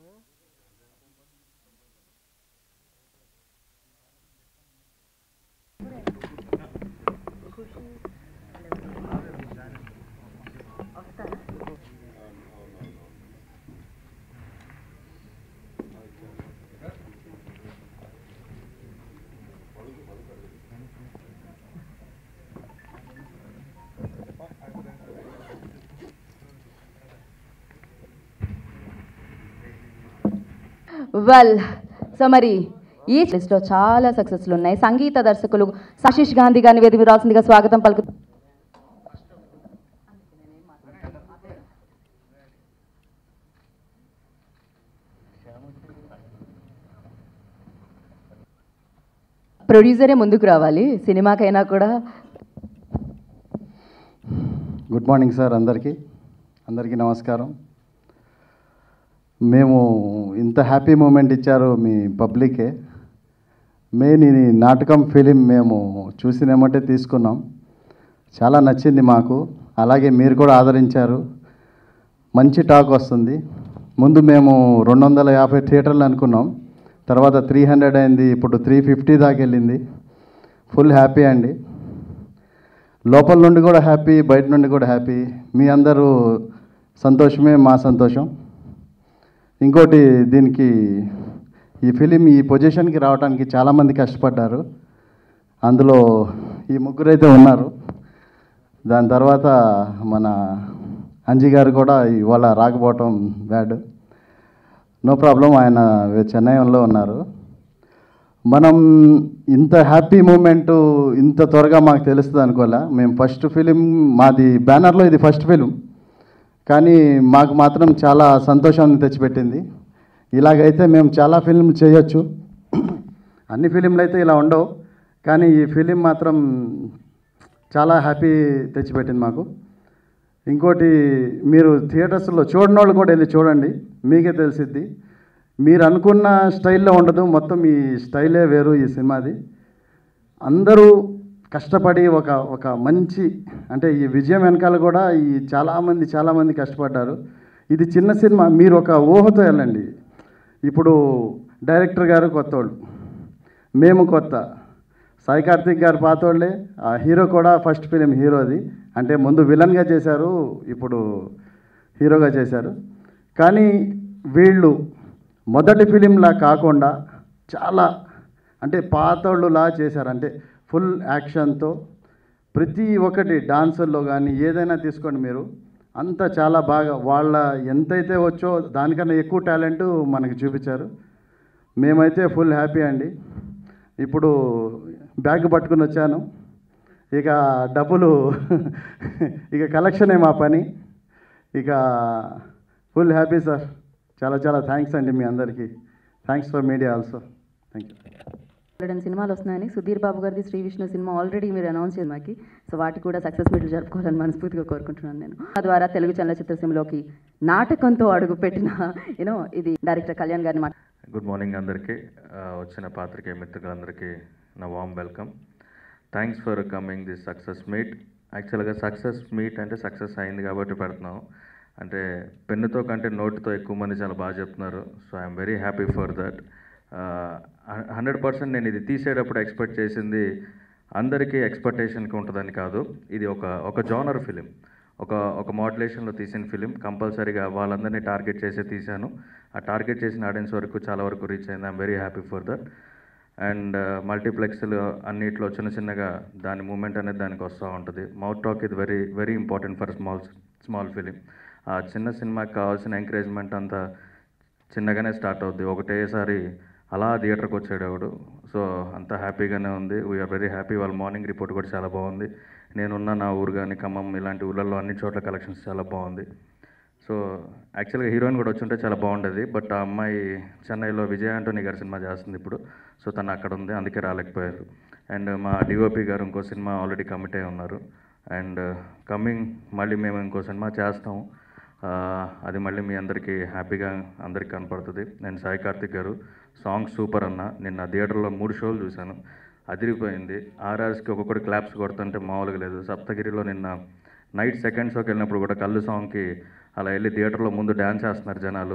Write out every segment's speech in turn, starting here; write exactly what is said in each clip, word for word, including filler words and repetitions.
Well so మరి ఈ లిస్ట్లో చాలా సక్సెస్లు ఉన్నాయి. సంగీత దర్శకులు ఆశీష్ గాంధీ గారిని వేదిక రావాల్సిందిగా స్వాగతం పలుకు. ప్రొడ్యూసరే ముందుకు రావాలి సినిమాకైనా కూడా. గుడ్ మార్నింగ్ సార్, అందరికీ అందరికీ నమస్కారం. మేము ఇంత హ్యాపీ మూమెంట్ ఇచ్చారు మీ పబ్లికే. మెయిన్ ఇది నాటకం ఫిలిం మేము చూసినేమంటే తీసుకున్నాం, చాలా నచ్చింది మాకు. అలాగే మీరు కూడా ఆదరించారు, మంచి టాక్ వస్తుంది. ముందు మేము రెండు వందల యాభై థియేటర్లు అనుకున్నాం, తర్వాత త్రీ హండ్రెడ్ అయింది, ఇప్పుడు త్రీ ఫిఫ్టీ దాకా వెళ్ళింది. ఫుల్ హ్యాపీ అండి. లోపల నుండి కూడా హ్యాపీ, బయట నుండి కూడా హ్యాపీ. మీ అందరూ సంతోషమే మా సంతోషం. ఇంకోటి, దీనికి ఈ ఫిలిం ఈ పొజిషన్కి రావడానికి చాలామంది కష్టపడ్డారు. అందులో ఈ ముగ్గురైతే ఉన్నారు. దాని తర్వాత మన అంజీ గారు కూడా ఇవాళ రాకపోవటం బ్యాడ్, నో ప్రాబ్లం, ఆయన చెన్నైలో ఉన్నారు. మనం ఇంత హ్యాపీ మూమెంటు ఇంత త్వరగా మాకు తెలుస్తుంది అనుకోలే. మేము ఫస్ట్ ఫిలిం మాది బ్యానర్లో ఇది ఫస్ట్ ఫిలిం, కానీ మాకు మాత్రం చాలా సంతోషాన్ని తెచ్చిపెట్టింది. ఇలాగైతే మేము చాలా ఫిలిం చేయొచ్చు. అన్ని ఫిలింలు అయితే ఇలా ఉండవు, కానీ ఈ ఫిలిం మాత్రం చాలా హ్యాపీ తెచ్చిపెట్టింది మాకు. ఇంకోటి, మీరు థియేటర్స్లో చూడని వాళ్ళు కూడా వెళ్ళి చూడండి, మీకే తెలిసిద్ది. మీరు అనుకున్న స్టైల్లో ఉండదు, మొత్తం ఈ స్టైలే వేరు ఈ సినిమాది. అందరూ కష్టపడి ఒక ఒక మంచి, అంటే ఈ విజయం వెనకాల కూడా ఈ చాలామంది చాలామంది కష్టపడ్డారు. ఇది చిన్న సినిమా, మీరు ఒక ఊహతో వెళ్ళండి. ఇప్పుడు డైరెక్టర్ గారు కొత్త వాళ్ళు, మేము కొత్త, సాయి కార్తిక్ గారు పాతోళ్ళే, ఆ హీరో కూడా ఫస్ట్ ఫిలిం హీరోది, అంటే ముందు విలన్గా చేశారు, ఇప్పుడు హీరోగా చేశారు. కానీ వీళ్ళు మొదటి ఫిలింలా కాకుండా చాలా అంటే పాతోళ్ళులా చేశారు. అంటే ఫుల్ యాక్షన్తో ప్రతి ఒక్కటి డాన్సుల్లో కానీ ఏదైనా తీసుకోండి మీరు, అంతా చాలా బాగా వాళ్ళ ఎంతైతే వచ్చో దానికన్నా ఎక్కువ టాలెంట్ మనకి చూపించారు. మేమైతే ఫుల్ హ్యాపీ అండి. ఇప్పుడు బ్యాగ్ పట్టుకుని వచ్చాను, ఇక డబ్బులు ఇక కలెక్షనే మా పని. ఇక ఫుల్ హ్యాపీ సార్. చాలా చాలా థ్యాంక్స్ అండి మీ అందరికీ. Thanks for media also. Thank you. సినిమాలు వస్తున్నాయని సుధీర్ బాబు గారిది శ్రీ విష్ణు సినిమా ఆల్రెడీ మీరు అనౌన్స్ చేసి మాకి, సో వాటికి కూడా సక్సెస్ మీట్లు జరుపుకోవాలని మనస్ఫూర్తిగా కోరుకుంటున్నాను నేను. ఆ ద్వారా తెలుగు చలనచిత్ర సీమలోకి నాటకంతో అడుగు పెట్టిన యూనో ఇది డైరెక్టర్ కళ్యాణ్ గారిని మాట. గుడ్ మార్నింగ్ అందరికీ, వచ్చిన పాత్రికేయ మిత్రులందరికీ నా warm welcome. Thanks for coming this success meet. యాక్చువల్గా సక్సెస్ మీట్ అంటే సక్సెస్ అయింది కాబట్టి పెడుతున్నాం. అంటే పెన్నుతో కంటే నోటుతో ఎక్కువ మంది చాలా బాగా చెప్తున్నారు. So I'm very happy for that. Hundred percent నేను ఇది తీసేటప్పుడు ఎక్స్పెక్ట్ చేసింది అందరికీ ఎక్స్పెక్టేషన్కి ఉంటుందని కాదు. ఇది ఒక ఒక జానర్ ఫిలిం, ఒక ఒక మోడ్యులేషన్లో తీసిన ఫిలిం. కంపల్సరీగా వాళ్ళందరినీ టార్గెట్ చేసే తీశాను. ఆ టార్గెట్ చేసిన ఆడియన్స్ వరకు చాలా వరకు రీచ్ అయింది. I'm very happy for that. And మల్టీప్లెక్స్లు అన్నిట్లో చిన్న చిన్నగా దాని మూమెంట్ అనేది దానికి వస్తూ ఉంటుంది. మౌత్ టాక్ ఇది very very important for small small film. ఆ చిన్న సినిమాకి కావాల్సిన ఎంకరేజ్మెంట్ అంతా చిన్నగానే స్టార్ట్ అవుద్ది, ఒకటేసారి అలా థియేటర్కి వచ్చేటప్పుడు. సో అంతా హ్యాపీగానే ఉంది. We're very happy. వాళ్ళ మార్నింగ్ రిపోర్ట్ కూడా చాలా బాగుంది. నేనున్న నా ఊరు కానీ ఖమ్మం ఇలాంటి ఊళ్ళల్లో అన్ని చోట్ల కలెక్షన్స్ చాలా బాగుంది. సో యాక్చువల్గా హీరోయిన్ కూడా వచ్చుంటే చాలా బాగుండేది, బట్ ఆ అమ్మాయి చెన్నైలో విజయ్ ఆంటోనీ గారి సినిమా చేస్తుంది ఇప్పుడు. సో తను అక్కడ ఉంది, అందుకే రాలేకపోయారు. అండ్ మా డిఓపి గారు ఇంకో సినిమా ఆల్రెడీ కమిట్ అయి ఉన్నారు. అండ్ కమింగ్ మళ్ళీ మేము ఇంకో సినిమా చేస్తాము, అది మళ్ళీ మీ అందరికీ హ్యాపీగా అందరికీ కనపడుతుంది. నేను సాయి కార్తిక్ గారు, సాంగ్ సూపర్ అన్న. నిన్న థియేటర్లో మూడు షోలు చూశాను, అదిరిపోయింది. ఆర్ఆర్స్కి ఒక్కొక్కటి క్లాప్స్ కొడుతుంటే మామూలుగా లేదు. సప్తగిరిలో నిన్న నైట్ సెకండ్ షోకి వెళ్ళినప్పుడు కూడా కళ్ళు సాంగ్కి అలా వెళ్ళి థియేటర్లో ముందు డ్యాన్స్ చేస్తున్నారు జనాలు.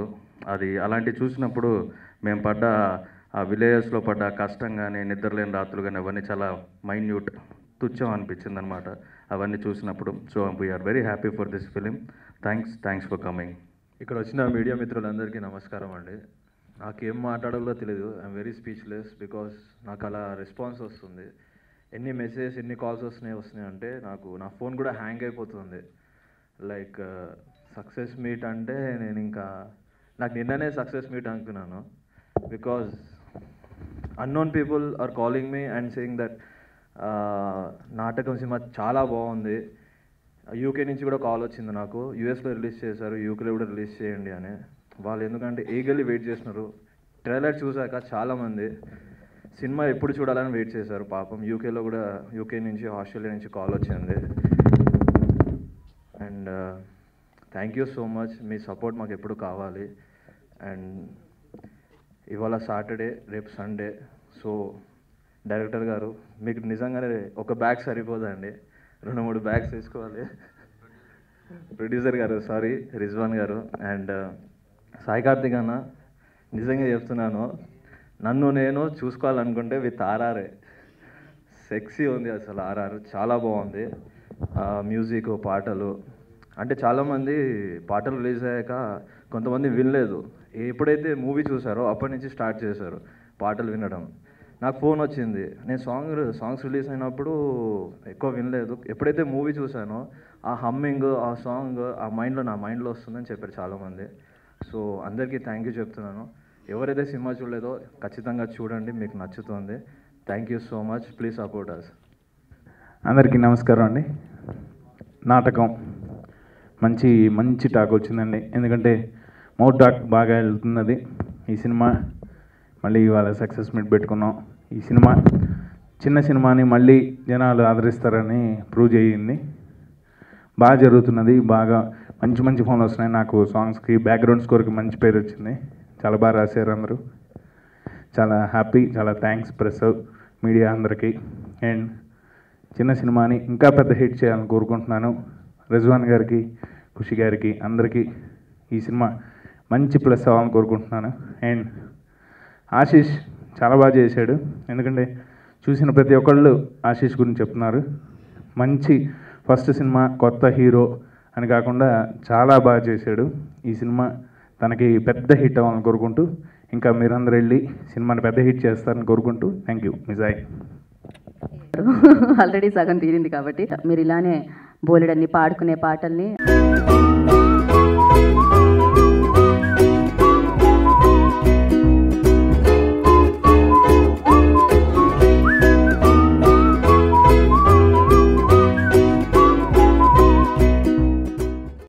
అది అలాంటివి చూసినప్పుడు మేము పడ్డ ఆ విలేజెస్లో పడ్డ కష్టం కానీ నిద్రలేని రాత్రులు కానీ అవన్నీ చాలా మైన్యూట్ తుచ్చం అనిపించింది అనమాట అవన్నీ చూసినప్పుడు. So we're very happy for this film. Thanks thanks for coming. ఇక్కడ వచ్చిన మీడియా మిత్రులందరికీ నమస్కారం అండి. నాకేం మాట్లాడాలో తెలియదు. ఐఎమ్ వెరీ స్పీచ్లెస్ బికాస్ నాకు అలా రెస్పాన్స్ వస్తుంది. ఎన్ని మెసేజెస్ ఎన్ని కాల్స్ వస్తున్నాయి వస్తున్నాయి అంటే నాకు నా ఫోన్ కూడా హ్యాంగ్ అయిపోతుంది. లైక్ సక్సెస్ మీట్ అంటే నేను ఇంకా నాకు నిన్ననే సక్సెస్ మీట్ అనుకున్నాను. Because unknown people are calling me and saying that Natakam సినిమా చాలా బాగుంది. యూకే నుంచి కూడా కాల్ వచ్చింది నాకు, యూఎస్లో రిలీజ్ చేశారు, యూకేలో కూడా రిలీజ్ చేయండి అని. వాళ్ళు ఎందుకంటే ఈగల్లీ వెయిట్ చేస్తున్నారు. ట్రైలర్ చూశాక చాలామంది సినిమా ఎప్పుడు చూడాలని వెయిట్ చేశారు. పాపం యూకేలో కూడా యూకే నుంచి ఆస్ట్రేలియా నుంచి కాల్ వచ్చింది. And thank you so much. మీ సపోర్ట్ మాకు ఎప్పుడు కావాలి. అండ్ ఇవాళ సాటర్డే, రేపు సండే. సో డైరెక్టర్ గారు మీకు నిజంగానే ఒక బ్యాగ్ సరిపోదండి, రెండు మూడు బ్యాగ్స్ వేసుకోవాలి. ప్రొడ్యూసర్ గారు సారీ రిజ్వాన్ గారు అండ్ సాయి కార్తిక్ అన్న, నిజంగా చెప్తున్నాను, నన్ను నేను చూసుకోవాలనుకుంటే విత్ ఆర్ఆర్ఏ. సెక్సీ ఉంది అసలు ఆర్ఆర్, చాలా బాగుంది. మ్యూజిక్, పాటలు. అంటే చాలామంది పాటలు రిలీజ్ అయ్యాక కొంతమంది వినలేదు. ఎప్పుడైతే మూవీ చూసారో అప్పటి నుంచి స్టార్ట్ చేశారు పాటలు వినడం. నాకు ఫోన్ వచ్చింది, నేను సాంగ్ సాంగ్స్ రిలీజ్ అయినప్పుడు ఎక్కువ వినలేదు. ఎప్పుడైతే మూవీ చూసానో ఆ హమ్మింగ్, ఆ సాంగ్ ఆ మైండ్లో నా మైండ్లో వస్తుందని చెప్పారు చాలామంది. సో అందరికీ థ్యాంక్ యూ చెప్తున్నాను. ఎవరైతే సినిమా చూడలేదో ఖచ్చితంగా చూడండి, మీకు నచ్చుతుంది. Thank you so much. Please support us. అందరికీ నమస్కారం అండి. నాటకం మంచి మంచి టాక్ వచ్చిందండి. ఎందుకంటే మౌత్ టాక్ బాగా వెళ్తున్నది. ఈ సినిమా మళ్ళీ ఇవాళ సక్సెస్ మీట్ పెట్టుకున్నాం. ఈ సినిమా చిన్న సినిమాని మళ్ళీ జనాలు ఆదరిస్తారని ప్రూవ్ చేయింది. బాగా జరుగుతున్నది. బాగా మంచి మంచి ఫోన్లు వస్తున్నాయి. నాకు సాంగ్స్కి బ్యాక్గ్రౌండ్ స్కోర్కి మంచి పేరు వచ్చింది. చాలా బాగా రాశారు అందరూ. చాలా హ్యాపీ. చాలా థ్యాంక్స్ ప్రెస్ మీడియా అందరికీ. అండ్ చిన్న సినిమాని ఇంకా పెద్ద హిట్ చేయాలని కోరుకుంటున్నాను. రిజ్వాన్ గారికి, ఖుషి గారికి, అందరికీ ఈ సినిమా మంచి ప్లస్ అవ్వాలని కోరుకుంటున్నాను. అండ్ ఆశీష్ చాలా బాగా చేశాడు. ఎందుకంటే చూసిన ప్రతి ఒక్కళ్ళు ఆశీష్ గురించి చెప్తున్నారు. మంచి ఫస్ట్ సినిమా, కొత్త హీరో అని కాకుండా చాలా బాగా చేశాడు. ఈ సినిమా తనకి పెద్ద హిట్ అవ్వాలని కోరుకుంటూ, ఇంకా మీరందరూ వెళ్ళి సినిమాని పెద్ద హిట్ చేస్తారని కోరుకుంటూ థ్యాంక్ యూ. మిజాయ్ ఆల్రెడీ సగం తీరింది కాబట్టి మీరు ఇలానే బోలెడన్ని పాడుకునే పాటల్ని